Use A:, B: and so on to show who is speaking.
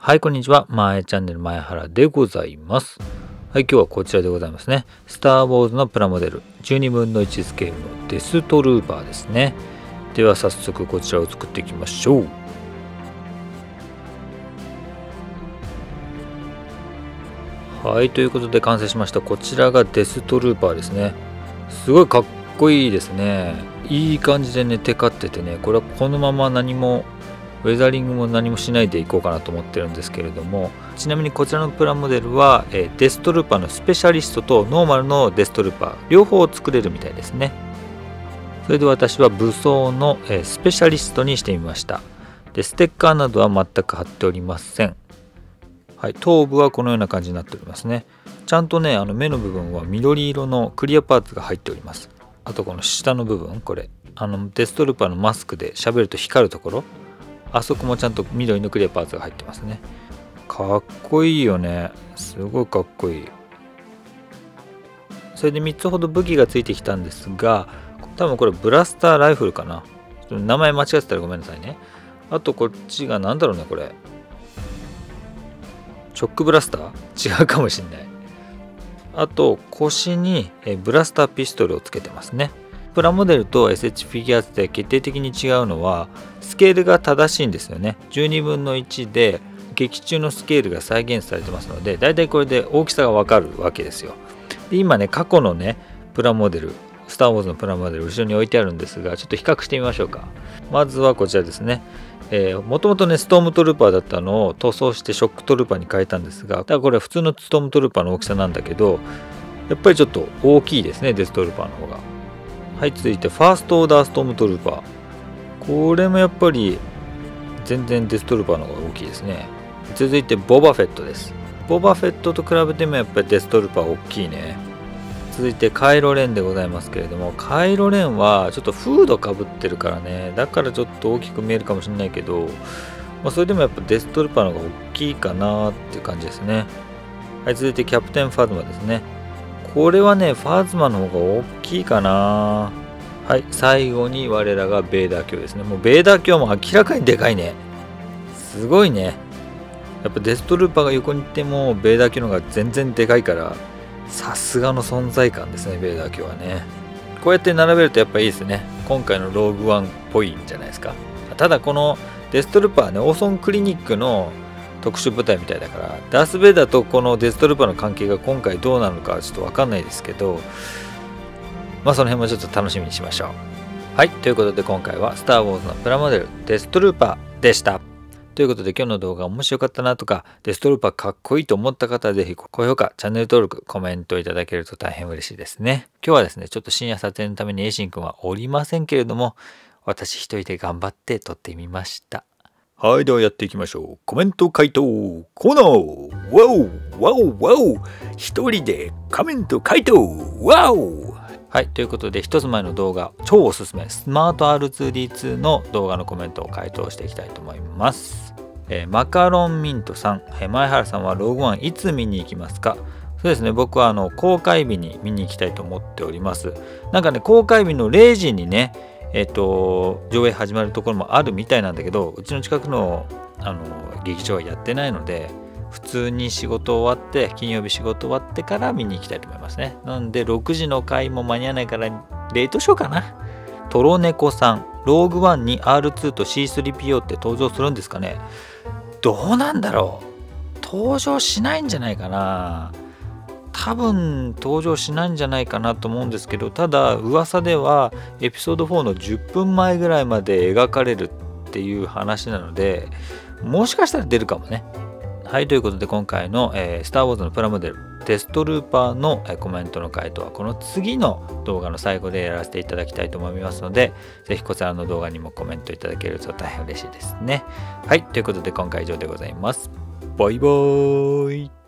A: はい、こんにちは。まえチャンネル前原でございます。はい、今日はこちらでございますね。スター・ウォーズのプラモデル12分の1スケールのデストルーパーですね。では早速こちらを作っていきましょう。はい、ということで完成しました。こちらがデストルーパーですね。すごいかっこいいですね。いい感じでね、テカっててね、これはこのまま何もウェザリングも何もしないでいこうかなと思ってるんですけれども、ちなみにこちらのプラモデルは、デストルーパーのスペシャリストとノーマルのデストルーパー両方作れるみたいですね。それで私は武装の、スペシャリストにしてみました。でステッカーなどは全く貼っておりません。はい、頭部はこのような感じになっておりますね。ちゃんとね、目の部分は緑色のクリアパーツが入っております。あとこの下の部分、これデストルーパーのマスクで喋ると光るところ、あそこもちゃんと緑のクリアパーツが入ってますね。かっこいいよね。すごいかっこいい。それで3つほど武器がついてきたんですが、多分これブラスターライフルかな。名前間違ってたらごめんなさいね。あとこっちがなんだろうね、これ。ショックブラスター違うかもしんない。あと腰にブラスターピストルをつけてますね。プラモデルと SH フィギュアーツで決定的に違うのはスケールが正しいんですよね。12分の1で劇中のスケールが再現されてますので、だいたいこれで大きさがわかるわけですよ。で今ね、過去のねプラモデル、スター・ウォーズのプラモデル後ろに置いてあるんですが、ちょっと比較してみましょうか。まずはこちらですね。もともとねストームトルーパーだったのを塗装してショックトルーパーに変えたんですが、だからこれは普通のストームトルーパーの大きさなんだけど、やっぱりちょっと大きいですね、デストルーパーの方が。はい、続いてファーストオーダーストームトルーパー。これもやっぱり全然デストルーパーの方が大きいですね。続いてボバフェットです。ボバフェットと比べてもやっぱりデストルーパー大きいね。続いてカイロレンでございますけれども、カイロレンはちょっとフードかぶってるからね、だからちょっと大きく見えるかもしれないけど、それでもやっぱデストルーパーの方が大きいかなっていう感じですね。はい、続いてキャプテンファズマですね。これはね、ファズマの方が大きいかな。はい、最後に我らがベーダー卿ですね。もうベーダー卿も明らかにでかいね。すごいね。やっぱデストルーパーが横に行ってもベーダー卿の方が全然でかいから、さすがの存在感ですね、ベーダー卿はね。こうやって並べるとやっぱいいですね。今回のローグワンっぽいんじゃないですか。ただこのデストルーパーはね、オーソンクリニックの特殊部隊みたいだから、ダース・ベイダーとこのデストルーパーの関係が今回どうなるのかちょっと分かんないですけど、その辺もちょっと楽しみにしましょう。はい、ということで今回はスター・ウォーズのプラモデルデストルーパーでした。ということで今日の動画面白かったなとか、デストルーパーかっこいいと思った方はぜひ高評価、チャンネル登録、コメントいただけると大変嬉しいですね。今日はですね、ちょっと深夜撮影のためにエイシンくんはおりませんけれども、私一人で頑張って撮ってみました。はい、ではやっていきましょう。コメント回答コーナー。ワオワオワオ、一人でコメント回答ワオ。はい、ということで一つ前の動画、超おすすめスマート R2D2 の動画のコメントを回答していきたいと思います。マカロンミントさん、前原さんはローグワンいつ見に行きますか？そうですね、僕は公開日に見に行きたいと思っております。なんかね、公開日の0時にね、上映始まるところもあるみたいなんだけど、うちの近くの劇場はやってないので、普通に仕事終わって、金曜日仕事終わってから見に行きたいと思いますね。なんで6時の回も間に合わないからレートショーかな。トロネコさん、ローグワンに R2 と C3PO って登場するんですかね？どうなんだろう。登場しないんじゃないかな。多分登場しないんじゃないかなと思うんですけど、ただ噂ではエピソード4の10分前ぐらいまで描かれるっていう話なので、もしかしたら出るかもね。はい、ということで今回の、スター・ウォーズのプラモデルデストルーパーの、コメントの回答はこの次の動画の最後でやらせていただきたいと思いますので、ぜひこちらの動画にもコメントいただけると大変嬉しいですね。はい、ということで今回以上でございます。バイバーイ。